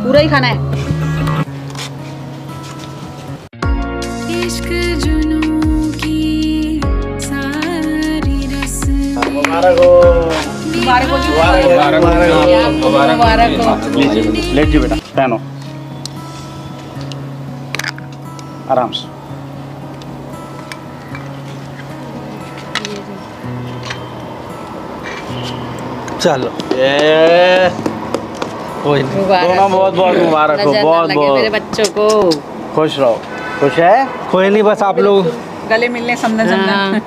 पूरा ही खाना है। लेट जी बेटा, पहनो आराम से। चलो कोई नहीं, दोनों बहुत बहुत मुबारक हो, बहुत बहुत मेरे बच्चों को। खुश रहो। खुश है? कोई नहीं, बस आप लोग गले मिलने समझना।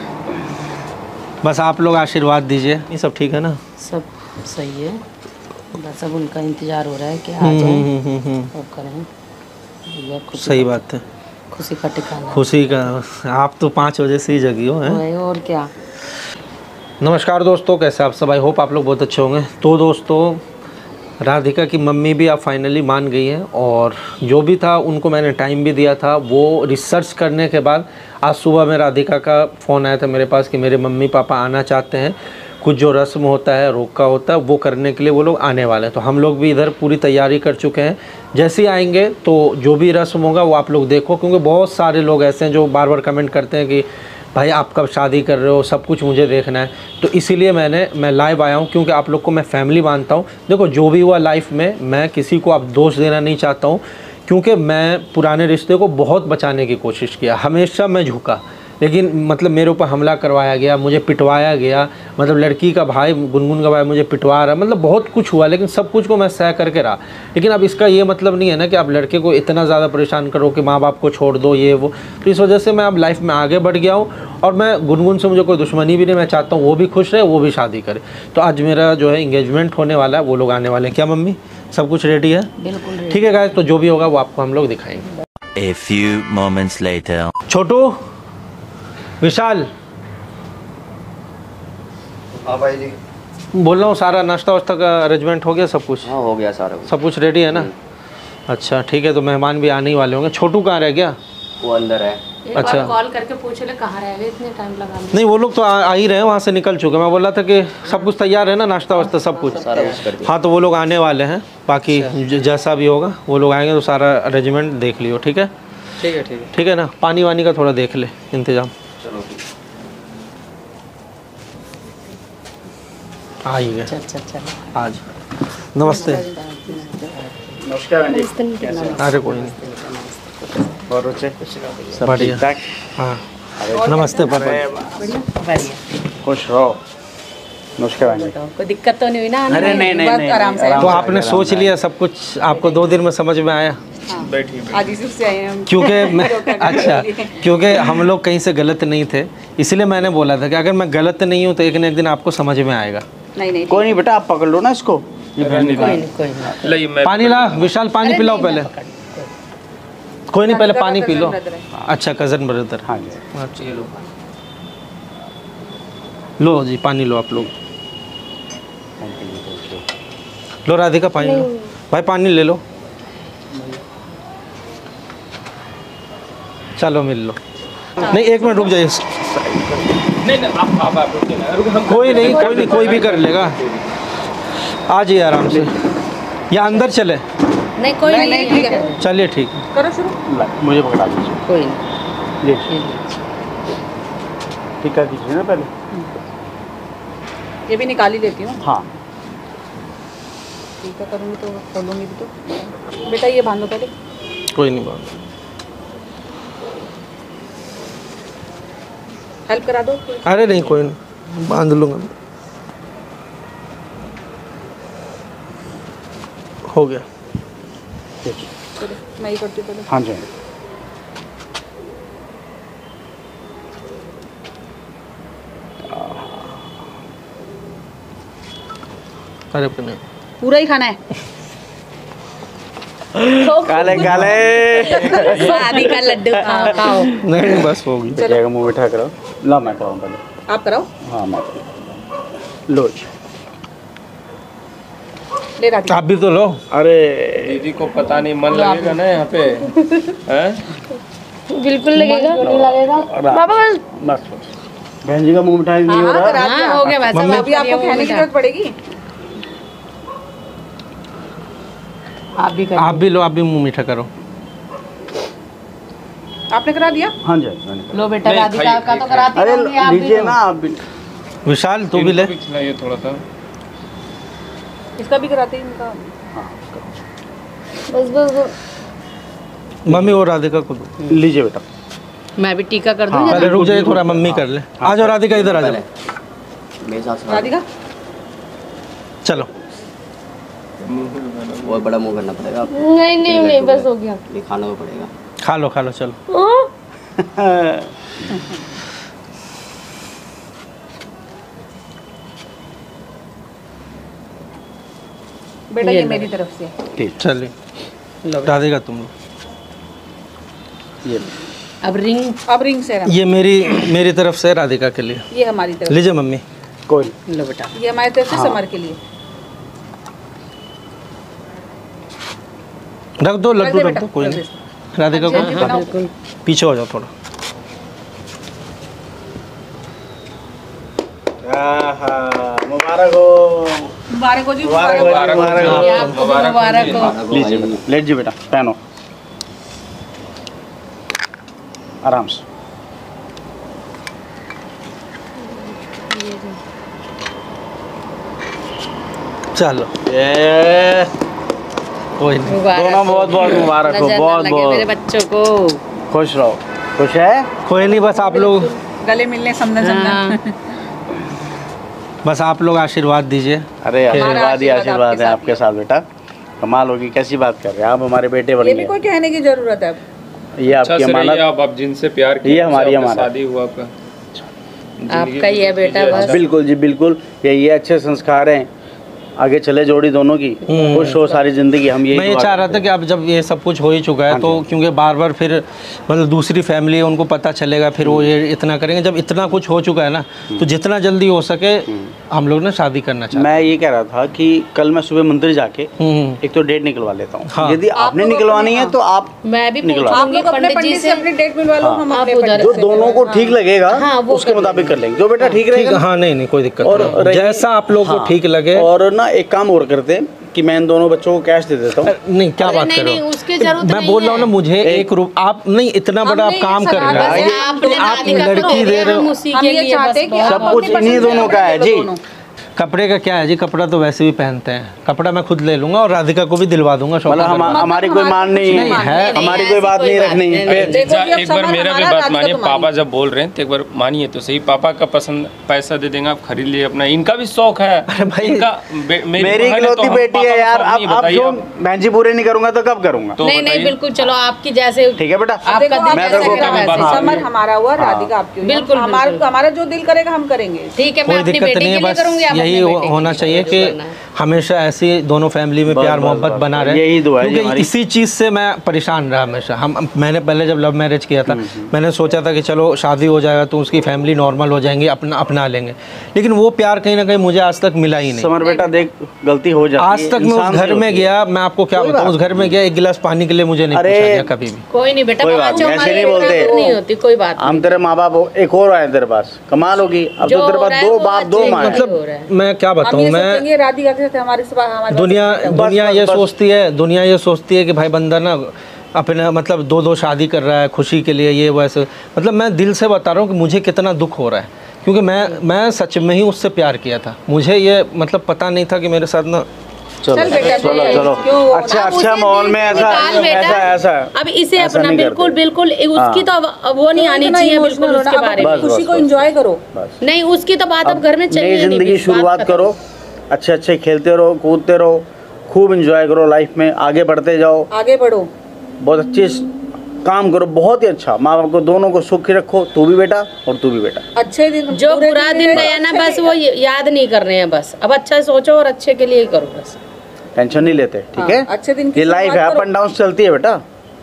बस आप लोग आशीर्वाद दीजिए। ये सब ठीक है ना? सब सही है, बस अब उनका इंतजार हो रहा है कि आ जाएं और करें। सही बात है, खुशी का ठिकाना, खुशी का। आप तो 5 बजे से ही जगी हो हैं? और क्या। नमस्कार दोस्तों, कैसे आप सब? आई होप आप लोग बहुत अच्छे होंगे। तो दोस्तों, राधिका की मम्मी भी अब फाइनली मान गई हैं और जो भी था उनको मैंने टाइम भी दिया था। वो रिसर्च करने के बाद आज सुबह में राधिका का फ़ोन आया था मेरे पास कि मेरे मम्मी पापा आना चाहते हैं, कुछ जो रस्म होता है, रोका होता है, वो करने के लिए वो लोग आने वाले हैं। तो हम लोग भी इधर पूरी तैयारी कर चुके हैं। जैसे ही आएंगे तो जो भी रस्म होगा वो आप लोग देखो, क्योंकि बहुत सारे लोग ऐसे हैं जो बार बार कमेंट करते हैं कि भाई आप कब शादी कर रहे हो, सब कुछ मुझे देखना है। तो इसीलिए मैं लाइव आया हूँ, क्योंकि आप लोग को मैं फैमिली मानता हूँ। देखो, जो भी हुआ लाइफ में, मैं किसी को अब दोष देना नहीं चाहता हूँ, क्योंकि मैं पुराने रिश्ते को बहुत बचाने की कोशिश किया। हमेशा मैं झुका, लेकिन मतलब मेरे ऊपर हमला करवाया गया, मुझे पिटवाया गया। मतलब लड़की का भाई, गुनगुन का भाई मुझे पिटवा रहा, मतलब बहुत कुछ हुआ, लेकिन सब कुछ को मैं सह करके रहा। लेकिन अब इसका ये मतलब नहीं है ना कि आप लड़के को इतना ज़्यादा परेशान करो कि माँ बाप को छोड़ दो, ये वो। तो इस वजह से मैं अब लाइफ में आगे बढ़ गया हूँ और मैं गुनगुन से मुझे कोई दुश्मनी भी नहीं। मैं चाहता हूँ वो भी खुश रहे, वो भी शादी करे। तो आज मेरा जो है इंगेजमेंट होने वाला है, वो लोग आने वाले हैं। क्या मम्मी, सब कुछ रेडी है? बिल्कुल ठीक है गाइस, तो जो भी होगा वो आपको हम लोग दिखाएंगे। A few moments later. छोटू, विशाल, हाँ भाई जी, बोल रहा हूँ सारा नाश्ता वाश्ता का अरेंजमेंट हो गया? सब कुछ? हाँ हो गया सारा, सब कुछ रेडी है ना? अच्छा ठीक है, तो मेहमान भी आने ही वाले होंगे। छोटू कहाँ रह गया? वो अंदर है। अच्छा, कॉल करके पूछ ले कहाँ रह गए, इतने टाइम लगा। नहीं वो लोग तो आ ही रहे हैं, वहाँ से निकल चुके। मैं बोला था कि सब कुछ तैयार है ना, नाश्ता वास्ता सब कुछ? सारा कुछ कर दिया। हाँ, तो वो लोग आने वाले हैं। बाकी जैसा भी होगा वो लोग आएंगे तो सारा अरेंजमेंट देख लियो। ठीक है? ठीक है, ठीक है, ठीक है ना? पानी वानी का थोड़ा देख ले इंतजाम। चलो आ ही गए अच्छा आज। नमस्ते। नमस्कार। अरे कोई नहीं, और अच्छे सब बढ़िया। ठीक-ठाक? हाँ, नमस्ते पापा। बढ़िया। खुश रहो। नमस्कार जी। कोई दिक्कत तो नहीं हुई ना? अरे नहीं, आराम से। तो आपने सोच लिया सब कुछ, आपको 2 दिन में समझ में आया? आज इसी से आए हैं हम। क्योंकि मैं अच्छा, क्योंकि हम लोग कहीं से गलत नहीं थे, इसलिए मैंने बोला था कि अगर मैं गलत नहीं हूँ तो एक न एक दिन आपको समझ में आएगा। नहीं कोई नहीं बेटा, आप पकड़ लो ना इसको। पानी ला विशाल, पानी पिलाओ पहले। कोई नहीं, पहले पानी पी लो। अच्छा, कज़न ब्रदर। हाँ जी, अच्छा, लो जी पानी लो आप लोग। लो राधिका पानी लो। भाई पानी ले लो। चलो मिल लो। नहीं, 1 मिनट रुक जाइए। कोई नहीं, कोई भी कर लेगा। आ जाइए आराम से, या अंदर चले? नहीं कोई नहीं, ठीक है। चलिए ठीक है, करो शुरू। मुझे पकड़ा दीजिए। कोई नहीं। ये ठीक कर दीजिए ना पहले। ये भी निकाल ही लेती हूँ। हाँ ठीक है, करूँगी तो खोलूँगी भी तो। बेटा ये बांध दो पहले। कोई नहीं बात। हेल्प करा दो। अरे नहीं, कोई नहीं, बांध लूँगा। हो गया। चलो मैं ही करती हूँ पहले। हाँ जी। अरे नहीं, पूरा ही खाना है। काले काले शादी का लड्डू खाओ। नहीं बस हो गई। जाएगा, मुँह बैठा करो। ला मैं कराऊँ पहले। आप कराओ। हाँ मैं लो जी। ले राधी। आप भी तो लो। अरे दीदी को पता नहीं मन लगेगा ना यहाँ पे, हैं? बिल्कुल लगेगा, लगेगा। बाबा बस बहन जी का मुँह मिठाई नहीं हो रहा। हाँ हो गया वैसा। अभी आपको खाने की जरूरत पड़ेगी। आप भी कर आप भी लो, आप भी मुंह मीठा करो। आपने करा दिया? हाँ जी मैंने करा। लो बेटा, नहीं, राधिका का तो कराती अरे रहूंगी, आप भी लीजिए लो। ना आप भी। विशाल तू भी ले। इनको भी खिलाइए थोड़ा सा। इसका भी कराते हैं इनका। बस बस बस। मम्मी और राधिका को दो। लीजिए बेटा। मैं भी टीका कर दूँ पहले रुक जाइए थोड़ा, मम्मी कर ले। आ जाओ राधिका, इधर आ जाओ। राधिका चलो बहुत बड़ा मुंह करना पड़ेगा आपको। नहीं नहीं नहीं, बस हो गया। ये खाना को पड़ेगा। खा लो चलो। बेटा ये मेरी तरफ से। ठीक चलिए राधिका तुम लो। ये अब रिंग अब रिंग से ये मेरी तरफ से राधिका के लिए। ये हमारी तरफ, लीजिए मम्मी। कोई लो बेटा। ये हमारी तरफ से समर के लिए। रख दो लड्डू, दे रख बेटा, दो, कोई रख नहीं। दे। राधिका हाँ, को बनाओ। पीछे हो जाओ थोड़ा। मुबारक हो। मुबारक हो जी, मुबारक हो, मुबारक हो। मुबारक हो। आपको भी मुबारक हो। लीजिए बेटा, लेट जी बेटा, पहनो आराम से। चलो ये कोई नहीं। मुबारक दोनों बहुत बहुत मुबारक हो, नजर ना बहुत लगे मेरे बहुत बच्चों को। खुश रहो। खुश है? कोई नहीं, बस आप लोग गले मिलने समझन हाँ। समझन। बस आप लोग आशीर्वाद दीजिए। अरे आशीर्वाद ही आशीर्वाद आशीर्वाद है आपके आपके साथ बेटा। कमाल होगी, कैसी बात कर रहे हैं आप, हमारे बेटे बन ये भी कोई गए। कहने की जरूरत है अब। ये अच्छा आपकी से रहिए अमानत। आप जिनसे प्यार किया, ये हमारी जिनसे आपका अमानत। शादी हुआ आपका। आपका ही है बेटा बस। बिल्कुल जी बिल्कुल, ये अच्छे संस्कार हैं, आगे चले जोड़ी दोनों की, खुश हो सारी जिंदगी। हम मैं ये दुआ चाह रहा करते था कि अब जब ये सब कुछ हो ही चुका है हाँ तो जी। क्योंकि बार बार फिर मतलब दूसरी फैमिली है उनको पता चलेगा, फिर वो ये इतना करेंगे। जब इतना कुछ हो चुका है ना, तो जितना जल्दी हो सके हम लोग ना शादी करना हैं। चाहते मैं ये कह रहा था कि कल मैं सुबह मंदिर जाके हैं। एक तो डेट निकलवा लेता हूँ। हाँ। यदि आपने निकलवानी है तो आप मैं भी निकलवा। आप पूछूंगी लोग अपने पंडित से अपनी डेट मिलवा लो, हम आप अपने उधर पंडित जो से दोनों को ठीक लगेगा हाँ, वो उसके कर मुताबिक कर लेंगे, जो बेटा ठीक ठीक रहेगा है, ना। हाँ नहीं कोई दिक्कत और नहीं, रही- जैसा आप लोग को हाँ। ठीक लगे। और ना एक काम और करते हैं कि मैं इन दोनों बच्चों को कैश दे देता हूँ। नहीं क्या बात नहीं, करो, नहीं, उसकी जरूरत मैं नहीं बोल रहा हूँ ना, है। मुझे एक आप नहीं इतना बड़ा आप हमने काम ये कर सलाह रहे दी हैं। है। आपने आप राधिका को लड़की दे दे रहे हो। हम उसी हम के ये लिए चाहते हैं बस कि बहुत- आप सब कुछ अपनी इन्हीं पसंद दोनों का का है दे दो जी। दोनों। कपड़े का क्या है जी, कपड़ा तो वैसे भी पहनते हैं, कपड़ा मैं खुद ले लूंगा और राधिका को भी दिलवा दूंगा। शॉपिंग मतलब करवा दूंगा। हमारी कोई मान नहीं नहीं है, है, हमारी नहीं, कोई ऐसी बात कोई नहीं बात रखनी नहीं। है। देखो जी, अब एक बार समर मेरा भी हमारा, बात राधिका मानिए, तुम्हारी। पापा जब बोल रहे हैं तो एक बार मानिए तो सही। पापा का पसंद पैसा दे देंगे, आप खरीद लिए अपना। इनका भी शौक है। अरे भाई, इनका मेरी बहन है तो इकलौती हम बेटी पापा है का यार। शौक नहीं अब बताइए जो आप। बहन जी पूरे नहीं करूंगा तो कब करूंगा? तो नहीं नहीं बताइए। बिल्कुल, चलो आपकी जैसे ठीक है बेटा। आपका देखो, दिल आप मैं जैसे तो करेगा कभी बात वैसे। समर हमारा हुआ, राधिका आपकी हुई। बिल्कुल, हमारा बिल्कुल। हमारा जो दिल करेगा हम करेंगे। ठीक है, मैं कोई अपनी दिक्कत बेटी नहीं के है, लिए बस करूंगी, आप यही अपने बेटे के होना लिए चाहिए जो कि करना है। हमेशा ऐसी दोनों फैमिली में बस, प्यार बस, मोहब्बत बस, बना बस। रहे। यही दुआ है जी क्योंकि हमारी। इसी चीज़ से मैं परेशान रहा हमेशा। मैंने पहले जब लव मैरिज किया था, मैंने सोचा था कि चलो शादी हो जाएगा तो उसकी फैमिली नॉर्मल हो जाएंगी, अपना लेंगे, लेकिन वो प्यार कहीं ना कहीं मुझे आज तक मिला ही नहीं। समर बेटा देख, गलती हो जाती है। आज तक मैं इंसान उस से घर में होती है। गया, मैं आपको क्या कोई बताऊँ, बात उस घर में गया, एक गिलास पानी के लिए मुझे नहीं अरे, पूछा गया कभी भी। कोई नहीं बेटा, कोई बात बच्चों नहीं, ऐसे हमारी नहीं बोलते। इतना नहीं होती, कोई बात हम तेरे माँ बाप हो, एक और आए तेरे पास, कमाल होगी। अब जो तो तेरे हो पास रहा है दो वो बाप दो अच्छे माँ के हैं। लिए हो रहा है। मैं क्या हम बताऊँ, ये मैं सोचेंगे राधिका के साथ हमारे दुनिया बस, ये बस। सोचती है, दुनिया ये सोचती है कि भाई बंदा ना अपने मतलब दो शादी कर रहा है खुशी के लिए, ये वैसे। मतलब मैं दिल से बता रहा हूँ कि मुझे कितना दुख हो रहा है, क्योंकि मैं सच में ही उससे प्यार किया था। मुझे ये मतलब पता नहीं था कि मेरे साथ ना चलो चल बेटा, चलो क्यों चलो होना? अच्छा अब अच्छा उसे माहौल दिल में से ऐसा निकाल बेटा। ऐसा अब इसे ऐसा अपना नहीं बिल्कुल करते। बिल्कुल उसकी तो वो नहीं आनी इतना चाहिए, emotional बिल्कुल होना, उसके अब बारे अपनी में। बस, खुशी बस, को बस। एंजॉय करो। बस। नहीं, उसकी तो बात अब घर में नई चाहिए नहीं, जिंदगी की बस, बात शुरुआत खत्म। करो, अच्छे अच्छे खेलते रहो, कूदते रहो, खूब एंजॉय करो लाइफ में, आगे बढ़ते जाओ, आगे बढ़ो। बहुत अच्छे काम करो, बहुत ही अच्छा। माँ बाप को दोनों को सुखी रखो, तू भी बेटा और तू भी बेटा। अच्छे दिन, जो बुरे बुरा दिन भी गया ना अच्छे बस भी- वो याद नहीं कर रहे हैं, बस अब अच्छा सोचो और अच्छे के लिए ही करो बस। टेंशन नहीं लेते, ठीक हाँ, है? अच्छे दिन की ये लाइफ है, शुरुआत अप करो। एंड डाउन चलती है बेटा।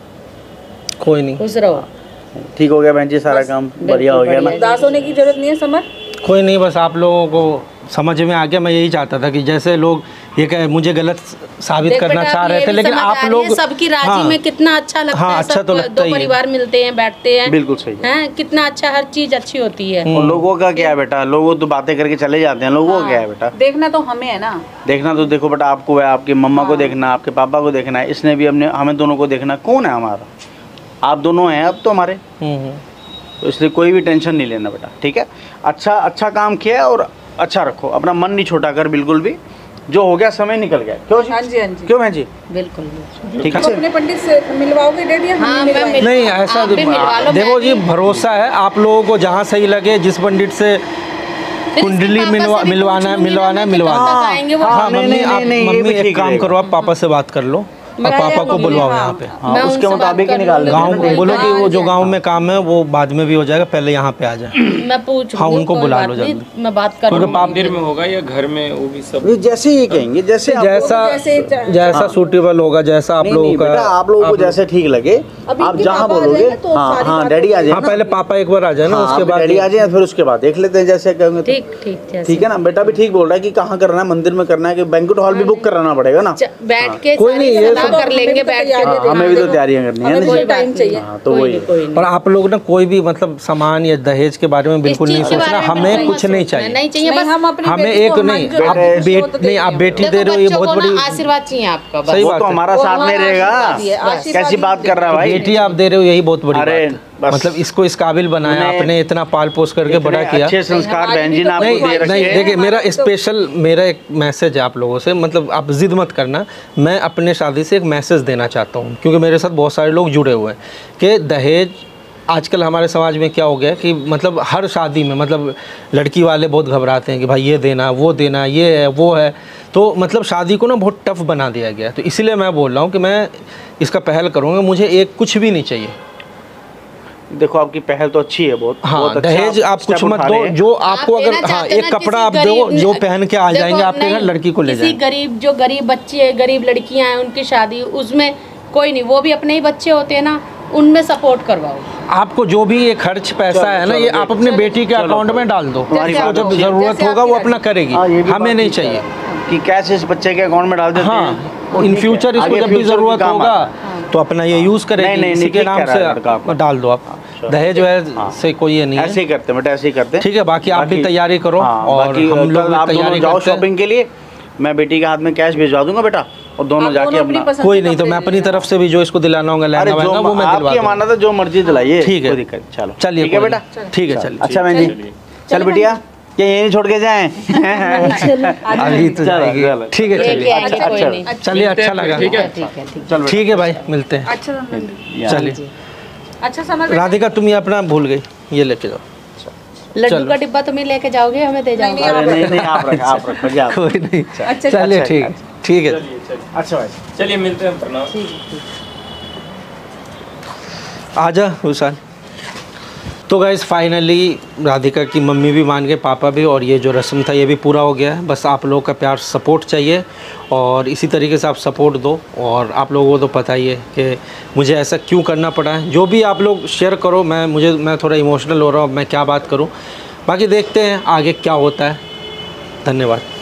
कोई नहीं, खुश रहो। ठीक हो गया बहन जी, सारा काम बढ़िया हो गया ना? उदास होने की जरूरत नहीं है समर। कोई नहीं, बस आप लोगों को समझ में आ गया। मैं यही चाहता था कि जैसे लोग ये कहे मुझे गलत साबित देख करना बेटा, चाह अब रहे ये थे, भी लेकिन समझ आ आप रही है, लोग सबकी राजी हाँ, में कितना अच्छा लगता हाँ, है। अच्छा सब तो लगता दो ही है। परिवार मिलते हैं, बैठते हैं, बिल्कुल सही है। हैं, कितना अच्छा, हर चीज अच्छी होती है। और लोगों का क्या है बेटा, लोग तो बातें करके चले जाते हैं, लोगों का क्या है बेटा, देखना तो हमें है ना। देखना तो देखो बेटा, आपको है, आपकी मम्मा को देखना, आपके पापा को देखना है, इसने भी अपने हमें दोनों को देखना। कौन है हमारा? आप दोनों हैं अब तो हमारे, तो इसलिए कोई भी टेंशन नहीं लेना बेटा, ठीक है। अच्छा काम किया है और अच्छा रखो, अपना मन नहीं छोटा कर बिल्कुल भी। जो हो गया समय निकल गया। क्यों जी? हाँ जी, हाँ जी। क्यों बहन जी? बिल्कुल। ठीक तो है। अपने पंडित से मिलवाओगे डैडी या हम हाँ, मिलवाएं? मैं नहीं ऐसा आप भी मिलवा लो, देखो मैं जी, भी। भरोसा है आप लोगों को, जहाँ सही लगे जिस पंडित से फिर कुंडली इसके पापा से भी मिलवाना है पूछ लूंगी ना मैं कि मिलवा कब दो। तक आएंगे वो। हाँ नहीं, मम्मी, नहीं, आप नहीं, ये भी मम्मी एक ठीक काम रहेगा। करो, आप पापा से बात कर लो और मैं पापा को मम्मी, बुलवाओ हाँ। यहाँ पे। हाँ, मैं उसके उनसे मुताबिक बात ही कर निकाल लूंगी। देंगे। गाँव बोलो कि वो जो हाँ। गाँव में काम है वो बाद में भी हो जाएगा, पहले यहाँ पे आ जाए। मैं पूछ हाँ, लूंगी, उनको कोई बुला बात लो नहीं, जल्दी। मैं बात कर क्योंकि लूंगी। मंदिर में होगा या घर में, वो भी सब जैसे ही कहेंगे, जैसे जैसा सूटेबल होगा, जैसा आप नहीं, लोगों नहीं का, बेटा, आप लोगों को जैसे ठीक लगे अभी आप इनके जहाँ पापा आ बोलोगे। जाएंगे तो हाँ सारी हाँ, बात डैडी आ होगी। जाए हाँ ना। पहले पापा एक बार आ जाए ना, हाँ, उसके बाद डैडी आ जाए, फिर उसके बाद देख लेते हैं जैसे कहेंगे तो। ठीक ठीक जैसे। ठीक है ना, बेटा भी ठीक बोल रहा है कि कहाँ करना है, मंदिर में करना है कि बैंक्वेट हॉल भी बुक कराना पड़ेगा ना। बैठ के कोई सारी नहीं, ये सलाह तो कर लेंगे बैठ के। हाँ, हमें भी तो तैयारियां करनी है हमें ना। भी टाइम चाहिए। हाँ, तो वही है। कोई नहीं। और आप लोग ना कोई भी मतलब सामान या दहेज के बारे में बिल्कुल इस नहीं चीज़ के सोचना, बारे में हमें बिल्कुल कुछ मत नहीं सोचना, चाहिए। नहीं चाहिए नहीं, बस। हम अपनी हमें बेटी एक को नहीं, मंजूर आप है, वो तो नहीं, आप देंगे। बेटी दे देखो, रहे हो, ये बच्चों बहुत को ना बड़ी आशीर्वाद चाहिए आपका बस। सही वो बात तो है। हमारा साथ में रहेगा। आशीर्वाद कैसी बात कर रहा है भाई? बेटी आप दे रहे हो, यही बहुत बड़ी अरे, बात है। बस। मतलब इसको इस काबिल बनाया उन्हें आपने, इतना पाल पोस करके बड़ा इतने किया। अच्छे संस्कार बहन जी ने आपको नहीं दे रखे नहीं, हैं। देखिए मेरा स्पेशल, मेरा एक मैसेज है आप लोगों से, मतलब आप जिद मत करना, मैं अपने शादी से एक मैसेज देना चाहता हूँ, क्योंकि मेरे साथ बहुत सारे लोग जुड़े हुए हैं कि दहेज आजकल हमारे समाज में क्या हो गया है कि मतलब हर शादी में मतलब लड़की वाले बहुत घबराते हैं कि भाई ये देना, वो देना, ये है, वो है, तो मतलब शादी को ना बहुत टफ बना दिया गया है। तो इसलिए मैं बोल रहा हूँ कि मैं इसका पहल करूँगा, मुझे एक कुछ भी नहीं चाहिए। देखो आपकी पहल तो अच्छी है बहुत। हाँ, बहुत अच्छा दहेज आप step कुछ मत उठा दो, रहे हैं। जो आपको आप अगर देना हाँ चाहते एक ना कपड़ा किसी आप दो गरीब- जो पहन के आ देखो, जाएंगे आपके घर, नहीं, लड़की को ले किसी जाएंगे। गरीब, जो गरीब बच्चे, गरीब लड़कियां हैं, उनकी शादी, उसमें कोई नहीं, वो भी अपने ही बच्चे होते हैं ना, उनमें सपोर्ट करवाओ। आपको जो भी ये खर्च पैसा है ना, ये आप अपने बेटी के अकाउंट में डाल दो, तुम्हारी उसको बात जब अच्छी है। जरूरत जैसे होगा वो आपकी अपना करेगी, हाँ, ये भी हमें बात नहीं ठीक है। चाहिए। कि कैश इस बच्चे के अकाउंट में डाल देते हाँ, हैं। इन ठीक है। फ्यूचर इसको आगे जब भी future ज़रूरत काम होगा आता है। तो अपना ये यूज़ करेगी, नहीं, इसी के ठीक नाम कह रहा है लड़का से आपका। डाल दो आप। दहेज वहेज से कोई ये नहीं ऐसे है। ही करते हैं बेटा, ऐसे ही करते हैं। ठीक है, बाकी आप भी तैयारी करो हाँ, और बाकी हम लोग कल भी आप दोनों तैयारी जाओ करते हैं। शॉपिंग के लिए, मैं बेटी के हाथ में कैश भिजवा दूंगा बेटा, और दोनों जाके अपना। कोई नहीं, तो मैं अपनी तरफ से भी जो इसको दिलाना होगा, अरे लहंगा वहंगा, वो मैं दिलवा आपकी दूंगा। अमानत है, जो मर्जी दिलाइए। ठीक है। कोई दिक्कत नहीं। चलो चलिए, ठीक है कोई बेटा। नहीं। ठीक है, चलिए। अच्छा बहन जी, चल बिटिया, ये यहीं छोड़ के जाएं। अभी तो चलो, जाएगी। चलो। ठीक है, लेके चलिए, आएंगे, कोई नहीं। चलिए, अच्छा लगा। ठीक है। ठीक है, ठीक है। चल ठीक है भाई, मिलते हैं। अच्छा समझ, चलिए, अच्छा समझ। राधिका तुम ये अपना भूल गई, ये लेके जाओ। लड्डू का डिब्बा तुम्हें लेके जाओगे, हमें दे जाओगे? अरे नहीं नहीं, आप रखो, आप रखो जी, आप। कोई नहीं, अच्छा, चलिए, अच्छा, ठीक ठीक है। अच्छा भाई, चलिए मिलते हैं, प्रणाम। आजा विशाल। तो गाइस फाइनली राधिका की मम्मी भी मान गए, पापा भी, और ये जो रस्म था ये भी पूरा हो गया है। बस आप लोगों का प्यार सपोर्ट चाहिए और इसी तरीके से आप सपोर्ट दो। और आप लोगों को तो पता ही है कि मुझे ऐसा क्यों करना पड़ा है। जो भी आप लोग शेयर करो, मैं थोड़ा इमोशनल हो रहा हूँ, मैं क्या बात करूँ। बाकी देखते हैं आगे क्या होता है। धन्यवाद।